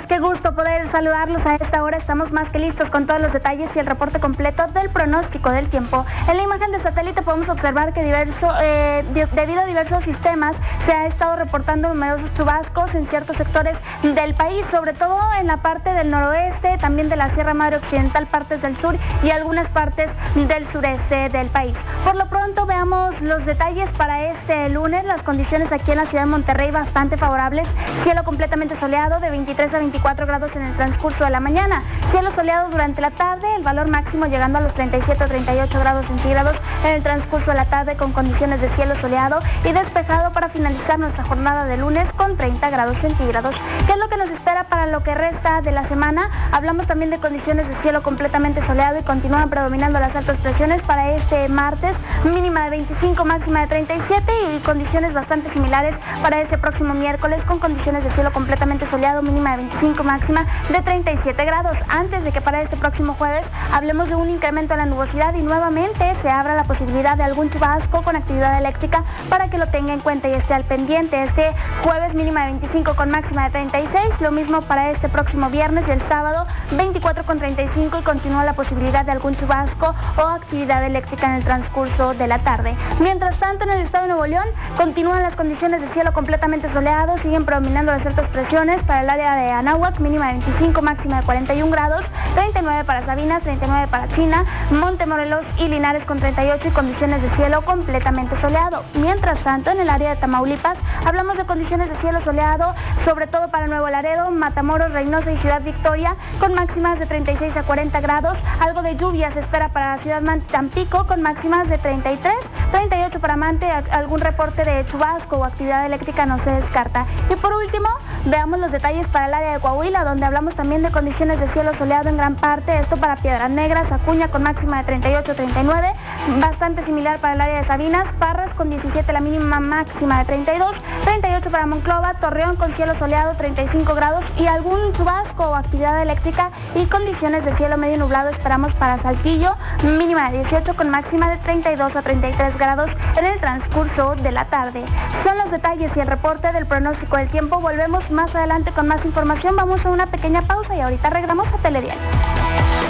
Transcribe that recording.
qué gusto poder saludarlos a esta hora. Estamos más que listos con todos los detalles y el reporte completo del pronóstico del tiempo. En la imagen de satélite podemos observar que debido a diversos sistemas se ha estado reportando numerosos chubascos en ciertos sectores del país, sobre todo en la parte del noroeste, también de la Sierra Madre Occidental, partes del sur y algunas partes del sureste del país. Por lo pronto veamos los detalles para este lunes. Las condiciones aquí en la ciudad de Monterrey bastante favorables, cielo completamente soleado de 23 a 24 grados en el transcurso de la mañana, cielo soleado durante la tarde, el valor máximo llegando a los 37 o 38 grados centígrados en el transcurso de la tarde con condiciones de cielo soleado y despejado para finalizar nuestra jornada de lunes con 30 grados centígrados. ¿Qué es lo que nos espera para lo que resta de la semana? Hablamos también de condiciones de cielo completamente soleado y continúan predominando las altas presiones para este martes, mínima de 25, máxima de 37 y condiciones bastante similares para este próximo miércoles con condiciones de cielo completamente soleado, mínima de 25, máxima de 37 grados. Antes de que para este próximo jueves hablemos de un incremento en la nubosidad y nuevamente se abra la posibilidad de algún chubasco con actividad eléctrica para que lo tenga en cuenta y esté al pendiente. Este jueves mínima de 25 con máxima de 36, lo mismo para este próximo viernes y el sábado 24 con 35 y continúa la posibilidad de algún chubasco o actividad eléctrica en el transcurso de la tarde. Mientras tanto, en el estado de Nuevo León continúan las condiciones de cielo completamente soleado, siguen predominando las altas presiones para el área de Anáhuac, mínima de 25, máxima de 41 grados, 39 para Sabinas, 39 para China, Montemorelos y Linares con 38 y condiciones de cielo completamente soleado. Mientras tanto, en el área de Tamaulipas hablamos de condiciones de cielo soleado, sobre todo para Nuevo Laredo, Matamoros, Reynosa y Ciudad Victoria, con máximas de 36 a 40 grados. Algo de lluvia se espera para Ciudad Tampico, con máximas de 33, 38 para Mante, algún reporte de chubasco o actividad eléctrica no se descarta. Y por último, veamos los detalles para el área de Coahuila, donde hablamos también de condiciones de cielo soleado en gran parte, esto para Piedras Negras, Acuña con máxima de 38 a 39, bastante similar para el área de Sabinas, Parras con 17 la mínima, máxima de 32, 38 para Monclova, Torreón con cielo soleado 35 grados y algún chubasco o actividad eléctrica y condiciones de cielo medio nublado esperamos para Saltillo, mínima de 18 con máxima de 32 a 33 grados en el transcurso de la tarde. Son los detalles y el reporte del pronóstico del tiempo. Volvemos más adelante con más información. Vamos a una pequeña pausa y ahorita regresamos a Telediario.